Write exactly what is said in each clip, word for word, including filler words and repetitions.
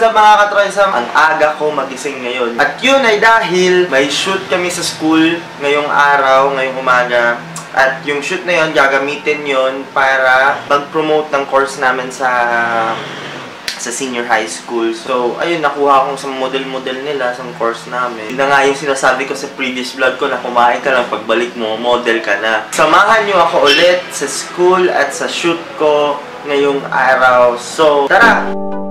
up mga katroysam? Ang aga ko magising ngayon. At yun ay dahil may shoot kami sa school ngayong araw, ngayong umaga. At yung shoot na yun, gagamitin yun para mag-promote ng course namin sa sa senior high school. So, ayun, nakuha akong sa model-model nila sa course namin. Yun na nga yung sinasabi ko sa previous vlog ko na kumain ka lang, pagbalik mo, model ka na. Samahan nyo ako ulit sa school at sa shoot ko ngayong araw. So, tara!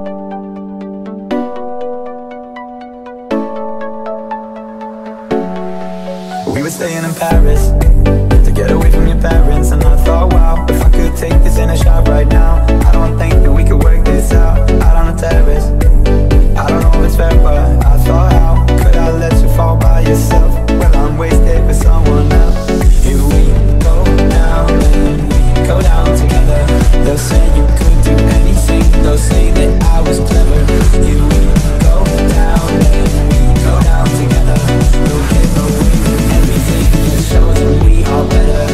We were staying in Paris to get away from your parents, and I thought, wow, if I could take this in a shot right now, I don't think that we could work this out out on the terrace. I don't know if it's fair, but I thought, how could I let you fall by yourself? Well, I'm wasted for someone else. If we go down, then we go down together. They'll say you could do anything, they'll say that I was clever. If we go down, then we go down together. We'll get away with everything, just show that we are better.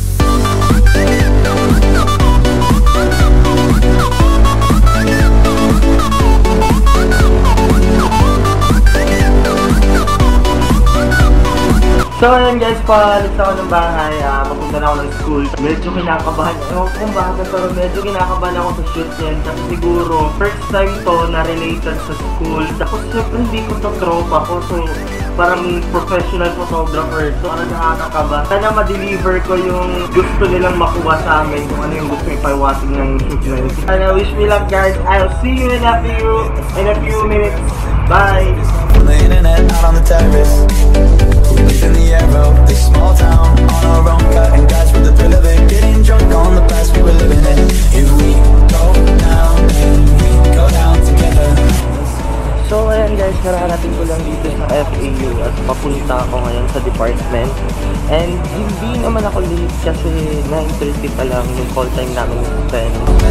So ayun guys, paalis ako ng bahay, uh, mapunta na ako ng school. Medyo kinakabahan, ewan ko kung bakit, pero medyo kinakabahan ako sa shoot yan. Kasi siguro, first time to na related sa school. Tapos syempre hindi ko to tropa ko, so parang professional photographer. So ano, nakakakaba. Sana ma-deliver ko yung gusto nilang makuha sa amin, kung ano yung gusto ipawasin ng shoot na yun. And I wish me luck guys, I'll see you in a few, in a few minutes. Bye! On the internet, out on the terrace, we lived in the arrow, this small town on our own, cutting guys with the thrill of it, getting drunk on the past we were living in. If we go down, then we go down together. So ayan guys, nararating ko lang dito sa F A U at papunta ako ngayon sa department. And hindi naman ako late kasi nine thirty pa lang yung call time namin yung ten.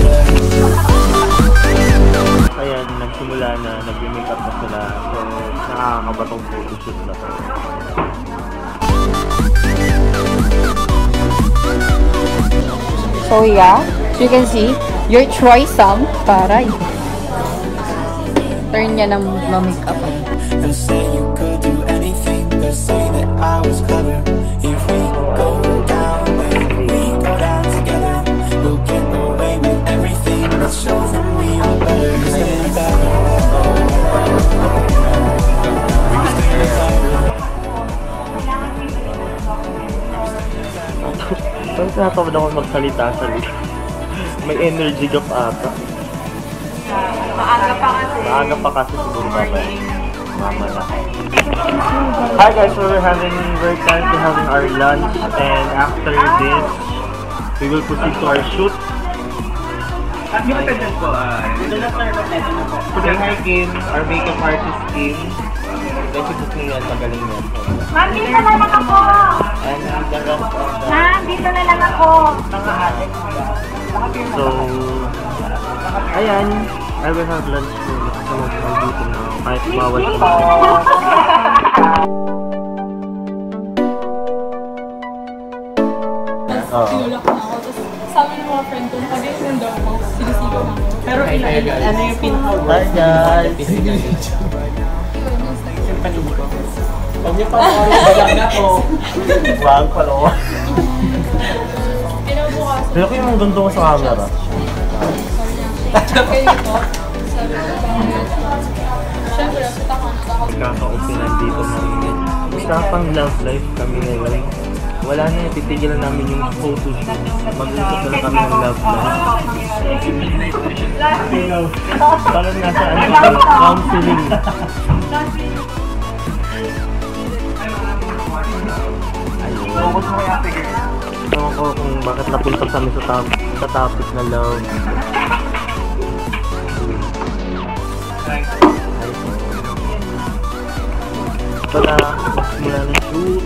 Ayan, nagsimula na, nag-make up na sila. So, nakakabatong photoshoot na to. So yeah, so you can see, your Troysam, taray. Turn niya ng ma-make up. They'll say you could do anything, they'll say that I was clever. If we go down, then we go down together. We'll get away with everything, let's show them we are better. Parang nakakamad ako magsalita sa list. May energy gap ata. Maaga pa kasi. Maaga pa kasi siguro mamaya. Mama na. Hi guys, so we're having, we're currently having our lunch, and after this, we will proceed to our shoot. At yung attendant ko, Today hi Kim, our makeup artist Kim. Kasi gusto nyo yan, magaling yan. Ma'am, dito na lang ako! And the rest of the... Ma'am, dito na lang ako! So, ayan, I will have lunch soon. So, mag-gutom na ako. Kahit bawal ko. Tinulak na ako. Tapos sabi ng mga friend ko, pag yung nandaw ko, sinisigaw na ako. Pero ano yung pinaka-worst? Hi guys! Huwag niyo pa ako balang na ko. Wag pala ko. Pinabukas. Pero ko yung ganito ko sa camera. Kayo ito. Sabi ko, siyempre, punta ko na ako. Kaka-openan dito namin. Usapang love life kami ngayon. Wala na yung titigilan namin yung photoshoot. Mag-usap na lang kami ng love life. Parang nasa ano, counseling. Focus mo kaya, sige. Ewan ko kung bakit napunta kami sa, top, sa topic na love. Wala, mula na shoot.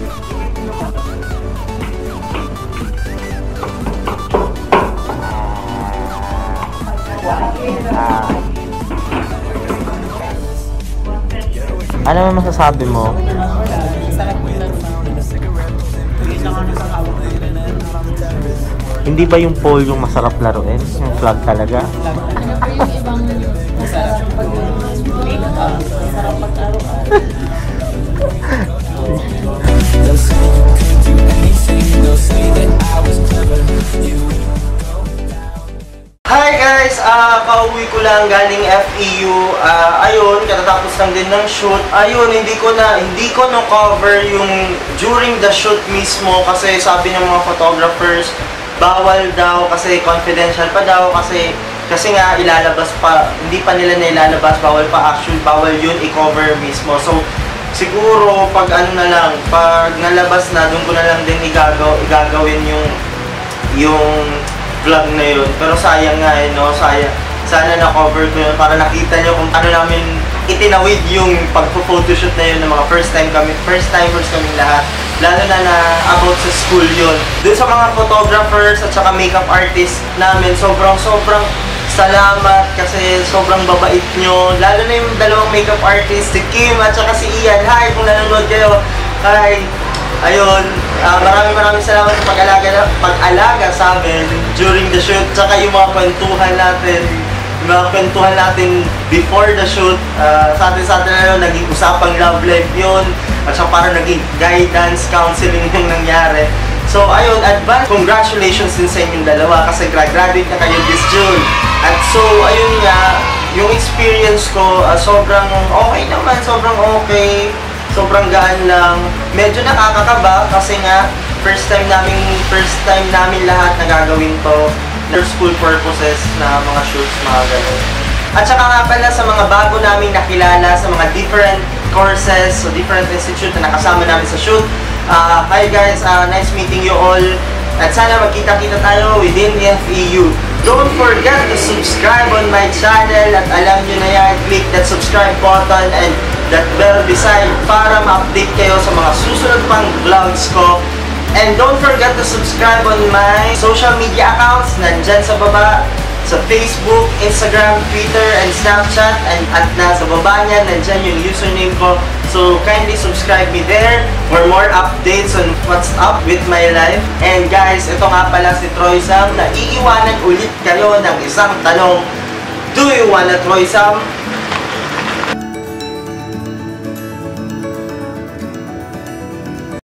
Ah. Ano naman masasabi mo? Hindi ba yung pole yung masarap laruin? Yung flag talaga? Ano pa yung ibang masarap pag lang, galing F E U. Uh, ayun, katatapos lang din ng shoot. Ayun, hindi ko na, hindi ko no cover yung during the shoot mismo kasi sabi ng mga photographers, bawal daw kasi confidential pa daw kasi kasi nga ilalabas pa, hindi pa nila na ilalabas, bawal pa actual, bawal yun i-cover mismo. So, siguro pag ano na lang, pag nalabas na, doon ko na lang din igagaw, igagawin yung yung vlog na yun. Pero sayang nga eh, no? Sayang. Sana na-cover ko yun para nakita nyo kung ano namin itinawid yung pagpo-photoshoot na yun ng mga first time kami, first timers kami lahat. Lalo na na about sa school yun. Doon sa mga photographers at saka makeup artist namin, sobrang sobrang salamat kasi sobrang babait nyo. Lalo na yung dalawang makeup artist, si Kim at saka si Ian. Hi, kung nanonood kayo. Hi. Ayun, uh, maraming maraming salamat sa pag-alaga, pag-alaga sa amin during the shoot. Tsaka yung mga kwentuhan natin, yung mga kwentuhan natin before the shoot. Uh, sa atin sa atin na yun, naging usapang love life yun. At saka parang naging guidance, counseling yung nangyari. So, ayun, advance congratulations din sa inyong dalawa kasi graduate na kayo this June. At so, ayun nga, yung experience ko, uh, sobrang okay naman, sobrang okay, sobrang gaan lang. Medyo nakakakaba kasi nga, first time namin, first time namin lahat na gagawin to for school purposes na mga shoots, mga ganun. At saka nga pala sa mga bago naming nakilala, sa mga different courses, so different institute na nakasama namin sa shoot. Uh, hi guys, uh, nice meeting you all. At sana magkita-kita tayo within F E U. Don't forget to subscribe on my channel at alam nyo na yan, click that subscribe button and that bell beside para ma-update kayo sa mga susunod pang vlogs ko. And don't forget to subscribe on my social media accounts, nandyan sa baba, sa Facebook, Instagram, Twitter, and Snapchat. And at nasa baba niya, nandyan yung username ko. So, kindly subscribe me there for more updates on what's up with my life. And guys, ito nga pala si Troy Sam na iiwanan ulit kayo ng isang tanong. Do you wanna Troy Sam?